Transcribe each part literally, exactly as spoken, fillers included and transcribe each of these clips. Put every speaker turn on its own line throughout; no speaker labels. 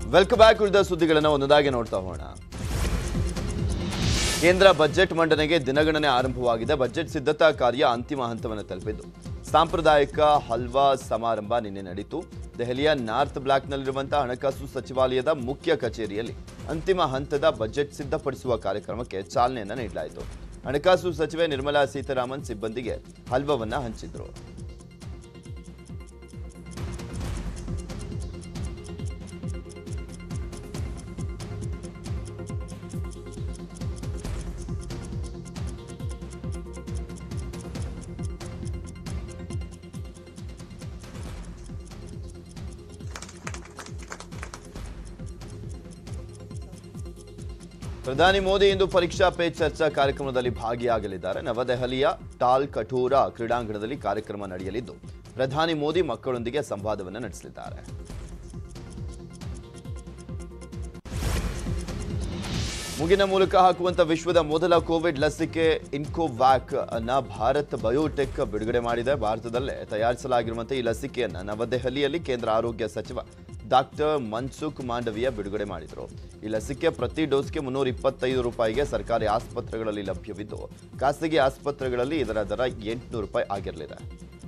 Welcome back. ಉಳಿದ ಸುದ್ದಿಗಳನ್ನು ಒಂದೊಂದಾಗಿ ನೋಡ್ತಾ ಹೋಗೋಣ. ಕೇಂದ್ರ ಬಜೆಟ್ ಮಂಡನೆಗೆ ದಿನಗಣನೆ ಆರಂಭವಾಗಿದೆ. ಬಜೆಟ್ ಸಿದ್ಧತಾ ಕಾರ್ಯ ಅಂತಿಮ ಹಂತವನ್ನು ತಲುಪಿದ್ದು ಸಾಂಪ್ರದಾಯಿಕ ಹಲ್ವಾ ಸಮಾರಂಭ ನಿನ್ನೆ ನಡೆಯಿತು. ದೆಹಲಿಯ ನಾರ್ತ್ ಬ್ಲಾಕ್ನಲ್ಲಿರುವಂತಹ ಹಣಕಾಸು ಸಚಿವಾಲಯದ ಮುಖ್ಯ ಕಚೇರಿಯಲ್ಲಿ ಅಂತಿಮ ಹಂತದ ಬಜೆಟ್ ಸಿದ್ಧಪಡಿಸುವ ಕಾರ್ಯಕ್ರಮಕ್ಕೆ ಚಾಲನೆಯನ್ನು ನೀಡಲಾಯಿತು. ಹಣಕಾಸು ಸಚಿವೆ ನಿರ್ಮಲಾ ಸೀತಾರಾಮನ್ ಸಿಬ್ಬಂದಿಗೆ ಹಲ್ವವನ್ನು ಹಂಚಿದ್ರು. ಪ್ರಧಾನಿ ಮೋದಿ ಇಂದು ಪರೀಕ್ಷಾ ಪೇ ಚರ್ಚಾ ಕಾರ್ಯಕ್ರಮದಲ್ಲಿ ಭಾಗಿಯಾಗಲಿದ್ದಾರೆ. ನವದೆಹಲಿಯ ಟಾಲ್ ಕಠೋರಾ ಕ್ರೀಡಾಂಗಣದಲ್ಲಿ ಕಾರ್ಯಕ್ರಮ ನಡೆಯಲಿದ್ದು ಪ್ರಧಾನಿ ಮೋದಿ ಮಕ್ಕಳೊಂದಿಗೆ ಸಂವಾದವನ್ನು ನಡೆಸಲಿದ್ದಾರೆ. ಮುಗಿನ ಮೂಲಕ ಹಾಕುವಂತ ವಿಶ್ವದ ಮೊದಲ ಕೋವಿಡ್ ಲಸಿಕೆ ಇನ್ಕೋವ್ಯಾಕ್ ಅನ್ನ ಭಾರತ್ ಬಯೋಟೆಕ್ ಬಿಡುಗಡೆ ಮಾಡಿದೆ. ಭಾರತದಲ್ಲೇ ತಯಾರಿಸಲಾಗಿರುವಂತಹ ಈ ಲಸಿಕೆಯನ್ನು ನವದೆಹಲಿಯಲ್ಲಿ ಕೇಂದ್ರ ಆರೋಗ್ಯ ಸಚಿವ ಡಾಕ್ಟರ್ ಮನ್ಸುಖ್ ಮಾಂಡವಿಯ ಬಿಡುಗಡೆ ಮಾಡಿದರು. ಈ ಲಸಿಕೆ ಪ್ರತಿ ಡೋಸ್ಗೆ ಮುನ್ನೂರ ಇಪ್ಪತ್ತೈದು ರೂಪಾಯಿಗೆ ಸರ್ಕಾರಿ ಆಸ್ಪತ್ರೆಗಳಲ್ಲಿ ಲಭ್ಯವಿದ್ದು ಖಾಸಗಿ ಆಸ್ಪತ್ರೆಗಳಲ್ಲಿ ಇದರ ದರ ಎಂಟುನೂರು ರೂಪಾಯಿ ಆಗಿರಲಿದೆ.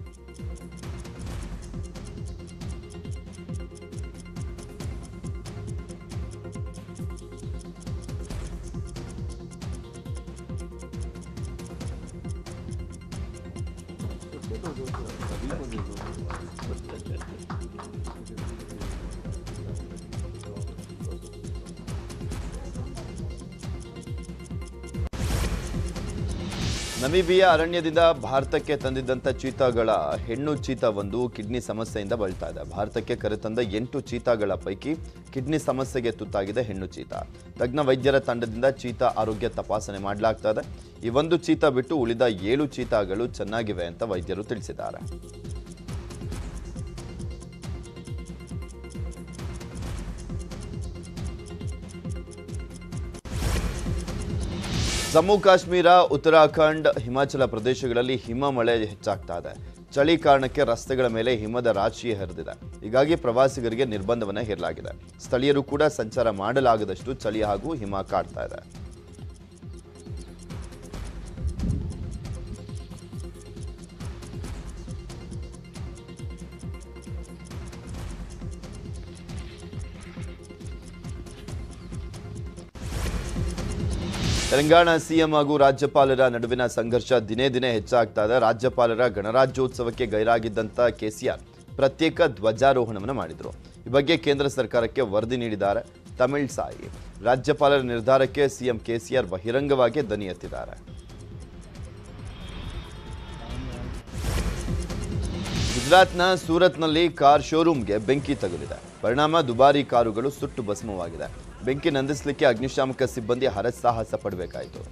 ನಮೀಬಿಯಾ ಅರಣ್ಯದಿಂದ ಭಾರತಕ್ಕೆ ತಂದಿದ್ದಂಥ ಚೀತಾಗಳ ಹೆಣ್ಣು ಚೀತಾವೊಂದು ಕಿಡ್ನಿ ಸಮಸ್ಯೆಯಿಂದ ಬಳಲ್ತಾ ಇದೆ. ಭಾರತಕ್ಕೆ ಕರೆತಂದ ಎಂಟು ಚೀತಾಗಳ ಪೈಕಿ ಕಿಡ್ನಿ ಸಮಸ್ಯೆಗೆ ತುತ್ತಾಗಿದೆ ಹೆಣ್ಣು ಚೀತಾ. ತಜ್ಞ ವೈದ್ಯರ ತಂಡದಿಂದ ಚೀತಾ ಆರೋಗ್ಯ ತಪಾಸಣೆ ಮಾಡಲಾಗ್ತಾ ಇದೆ. ಈ ಒಂದು ಚೀತಾ ಬಿಟ್ಟು ಉಳಿದ ಏಳು ಚೀತಾಗಳು ಚೆನ್ನಾಗಿವೆ ಅಂತ ವೈದ್ಯರು ತಿಳಿಸಿದ್ದಾರೆ. ಜಮ್ಮು ಕಾಶ್ಮೀರ, ಉತ್ತರಾಖಂಡ್, ಹಿಮಾಚಲ ಪ್ರದೇಶಗಳಲ್ಲಿ ಹಿಮ ಮಳೆ ಹೆಚ್ಚಾಗ್ತಾ ಇದೆ. ಚಳಿ ಕಾರಣಕ್ಕೆ ರಸ್ತೆಗಳ ಮೇಲೆ ಹಿಮದ ರಾಶಿ ಹರಿದಿದೆ. ಹೀಗಾಗಿ ಪ್ರವಾಸಿಗರಿಗೆ ನಿರ್ಬಂಧವನ್ನು ಹೇರಲಾಗಿದೆ. ಸ್ಥಳೀಯರು ಕೂಡ ಸಂಚಾರ ಮಾಡಲಾಗದಷ್ಟು ಚಳಿ ಹಾಗೂ ಹಿಮ ಕಾಡ್ತಾ ಇದೆ. ತೆಲಂಗಾಣ ಸಿಎಂ ಹಾಗೂ ರಾಜ್ಯಪಾಲರ ನಡುವಿನ ಸಂಘರ್ಷ ದಿನೇ ದಿನೇ ಹೆಚ್ಚಾಗ್ತಾ ಇದೆ. ರಾಜ್ಯಪಾಲರ ಗಣರಾಜ್ಯೋತ್ಸವಕ್ಕೆ ಗೈರಾಗಿದ್ದಂಥ ಕೆಸಿಆರ್ ಪ್ರತ್ಯೇಕ ಧ್ವಜಾರೋಹಣವನ್ನು ಮಾಡಿದರು. ಈ ಬಗ್ಗೆ ಕೇಂದ್ರ ಸರ್ಕಾರಕ್ಕೆ ವರದಿ ನೀಡಿದ್ದಾರೆ ತಮಿಳ್ ಸಾಯಿ. ರಾಜ್ಯಪಾಲರ ನಿರ್ಧಾರಕ್ಕೆ ಸಿಎಂ ಕೆಸಿಆರ್ ಬಹಿರಂಗವಾಗಿ ದನಿ ಎತ್ತಿದ್ದಾರೆ. ಗುಜರಾತ್ನ ಸೂರತ್ನಲ್ಲಿ ಕಾರ್ ಶೋರೂಮ್ಗೆ ಬೆಂಕಿ ತಗುಲಿದೆ. ಪರಿಣಾಮ ದುಬಾರಿ ಕಾರುಗಳು ಸುಟ್ಟು ಭಸ್ಮವಾಗಿದೆ. ಬೆಂಕಿ ನಂದಿಸಲಿಕ್ಕೆ ಅಗ್ನಿಶಾಮಕ ಸಿಬ್ಬಂದಿ ಹರಸಾಹಸ ಪಡಬೇಕಾಯಿತು.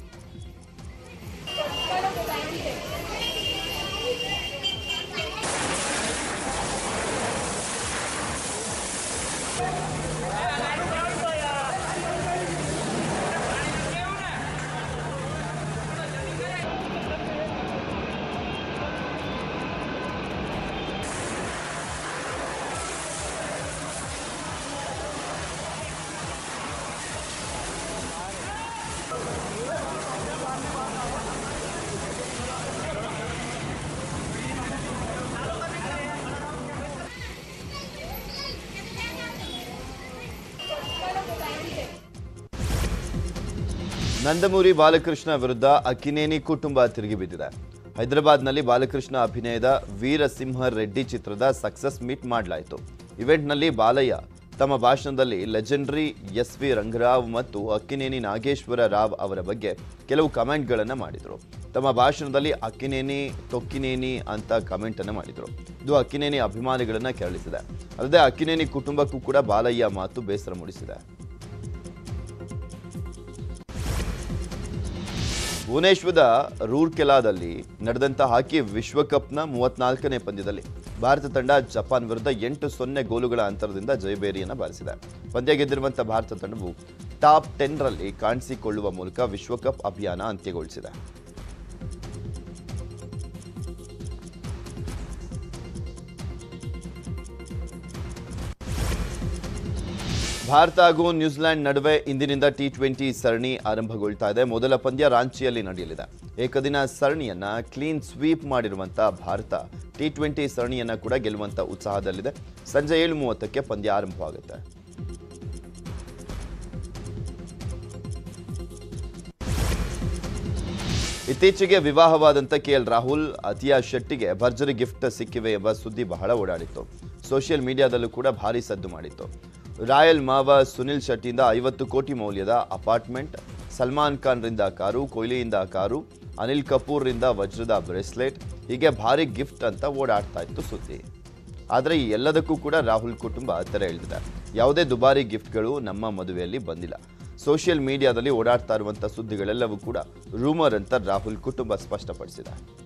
ನಂದಮೂರಿ ಬಾಲಕೃಷ್ಣ ವಿರುದ್ಧ ಅಕ್ಕಿನೇನಿ ಕುಟುಂಬ ತಿರುಗಿಬಿದ್ದಿದೆ. ಹೈದರಾಬಾದ್ನಲ್ಲಿ ಬಾಲಕೃಷ್ಣ ಅಭಿನಯದ ವೀರಸಿಂಹ ರೆಡ್ಡಿ ಚಿತ್ರದ ಸಕ್ಸಸ್ ಮೀಟ್ ಮಾಡಲಾಯಿತು. ಇವೆಂಟ್ನಲ್ಲಿ ಬಾಲಯ್ಯ ತಮ್ಮ ಭಾಷಣದಲ್ಲಿ ಲೆಜೆಂಡರಿ ಎಸ್ ವಿ ರಂಗರಾವ್ ಮತ್ತು ಅಕ್ಕಿನೇನಿ ನಾಗೇಶ್ವರ ರಾವ್ ಅವರ ಬಗ್ಗೆ ಕೆಲವು ಕಮೆಂಟ್ಗಳನ್ನು ಮಾಡಿದರು. ತಮ್ಮ ಭಾಷಣದಲ್ಲಿ ಅಕ್ಕಿನೇನಿ ತೊಕ್ಕಿನೇನಿ ಅಂತ ಕಮೆಂಟ್ ಅನ್ನು ಮಾಡಿದರು. ಇದು ಅಕ್ಕಿನೇನಿ ಅಭಿಮಾನಿಗಳನ್ನು ಕೆರಳಿಸಿದೆ. ಅಲ್ಲದೆ ಅಕ್ಕಿನೇನಿ ಕುಟುಂಬಕ್ಕೂ ಕೂಡ ಬಾಲಯ್ಯ ಮಾತು ಬೇಸರ ಮೂಡಿಸಿದೆ. ಭುವನೇಶ್ವರದ ರೂರ್ಕೆಲಾದಲ್ಲಿ ನಡೆದಂಥ ಹಾಕಿ ವಿಶ್ವಕಪ್ನ ಮೂವತ್ನಾಲ್ಕನೇ ಪಂದ್ಯದಲ್ಲಿ ಭಾರತ ತಂಡ ಜಪಾನ್ ವಿರುದ್ಧ ಎಂಟು ಸೊನ್ನೆ ಗೋಲುಗಳ ಅಂತರದಿಂದ ಜಯಬೇರಿಯನ್ನು ಬಾರಿಸಿದೆ. ಪಂದ್ಯ ಗೆದ್ದಿರುವಂಥ ಭಾರತ ತಂಡವು ಟಾಪ್ ಟೆನ್ ರಲ್ಲಿ ಕಾಣಿಸಿಕೊಳ್ಳುವ ಮೂಲಕ ವಿಶ್ವಕಪ್ ಅಭಿಯಾನ ಅಂತ್ಯಗೊಳಿಸಿದೆ. ಭಾರತ ಹಾಗೂ ನ್ಯೂಜಿಲೆಂಡ್ ನಡುವೆ ಇಂದಿನಿಂದ ಟಿ ಟ್ವೆಂಟಿ ಸರಣಿ ಆರಂಭಗೊಳ್ತಾ ಇದೆ. ಮೊದಲ ಪಂದ್ಯ ರಾಂಚಿಯಲ್ಲಿ ನಡೆಯಲಿದೆ. ಏಕದಿನ ಸರಣಿಯನ್ನ ಕ್ಲೀನ್ ಸ್ವೀಪ್ ಮಾಡಿರುವಂತಹ ಭಾರತ ಟಿ ಟ್ವೆಂಟಿ ಸರಣಿಯನ್ನ ಕೂಡ ಗೆಲ್ಲುವಂತ ಉತ್ಸಾಹದಲ್ಲಿದೆ. ಸಂಜೆ ಏಳು ಮೂವತ್ತಕ್ಕೆ ಪಂದ್ಯ ಆರಂಭವಾಗುತ್ತೆ. ಇತ್ತೀಚೆಗೆ ವಿವಾಹವಾದಂಥ ಕೆ ಎಲ್ ರಾಹುಲ್, ಅತಿಯಾ ಶೆಟ್ಟಿಗೆ ಭರ್ಜರಿ ಗಿಫ್ಟ್ ಸಿಕ್ಕಿವೆ ಎಂಬ ಸುದ್ದಿ ಬಹಳ ಓಡಾಡಿತ್ತು. ಸೋಷಿಯಲ್ ಮೀಡಿಯಾದಲ್ಲೂ ಕೂಡ ಭಾರಿ ಸದ್ದು ಮಾಡಿತ್ತು. ರಾಯಲ್ ಮಾವ ಸುನಿಲ್ ಶೆಟ್ಟಿಯಿಂದ ಐವತ್ತು ಕೋಟಿ ಮೌಲ್ಯದ ಅಪಾರ್ಟ್ಮೆಂಟ್, ಸಲ್ಮಾನ್ ಖಾನ್ರಿಂದ ಕಾರು, ಕೊಹ್ಲಿಯಿಂದ ಕಾರು, ಅನಿಲ್ ಕಪೂರ್ರಿಂದ ವಜ್ರದ ಬ್ರೇಸ್ಲೆಟ್, ಹೀಗೆ ಭಾರಿ ಗಿಫ್ಟ್ ಅಂತ ಓಡಾಡ್ತಾ ಇತ್ತು ಸುದ್ದಿ. ಆದರೆ ಈ ಎಲ್ಲದಕ್ಕೂ ಕೂಡ ರಾಹುಲ್ ಕುಟುಂಬ ತೆರೆ ಎಳೆದಿದೆ. ಯಾವುದೇ ದುಬಾರಿ ಗಿಫ್ಟ್ಗಳು ನಮ್ಮ ಮದುವೆಯಲ್ಲಿ ಬಂದಿಲ್ಲ. ಸೋಷಿಯಲ್ ಮೀಡಿಯಾದಲ್ಲಿ ಓಡಾಡ್ತಾ ಇರುವಂಥ ಸುದ್ದಿಗಳೆಲ್ಲವೂ ಕೂಡ ರೂಮರ್ ಅಂತ ರಾಹುಲ್ ಕುಟುಂಬ ಸ್ಪಷ್ಟಪಡಿಸಿದೆ.